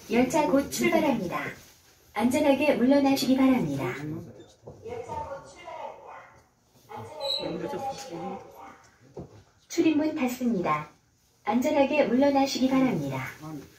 열차 곧 출발합니다. 안전하게 물러나시기 바랍니다. 출입문 닫습니다. 안전하게 물러나시기 바랍니다.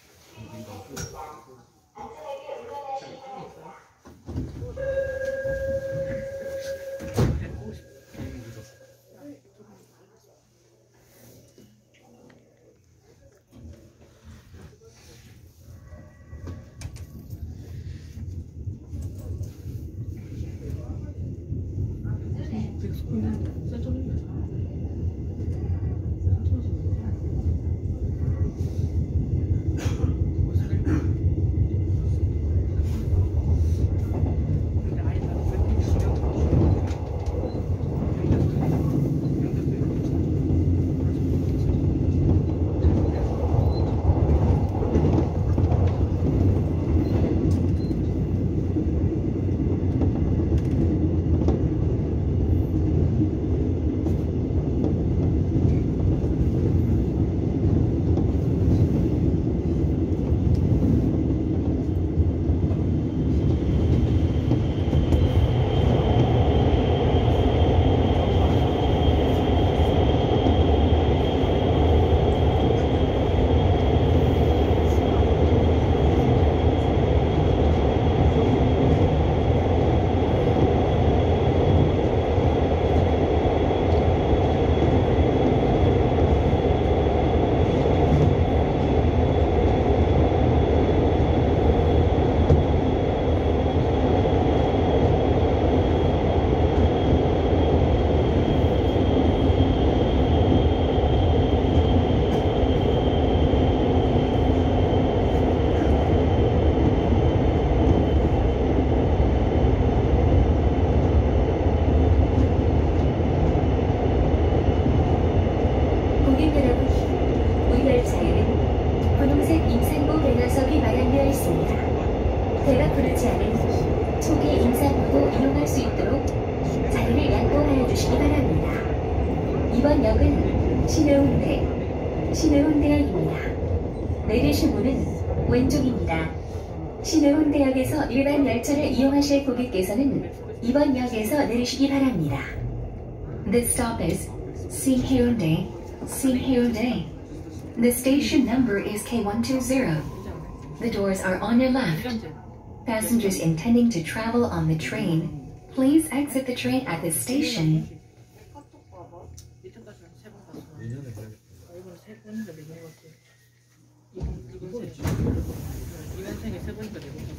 배가 부르지 않은 초기 임산부도 이용할 수 있도록 자리를 양보하여 주시기 바랍니다. 이번 역은 신의운대역입니다. 내리실 문은 왼쪽입니다. 신의운대역에서 일반 열차를 이용하실 고객께서는 이번 역에서 내리시기 바랍니다. This stop is Sinhaeundae. The station number is K120. The doors are on your left. Passengers intending to travel on the train, please exit the train at this station. 이번 생에 세 번이니까 네 번.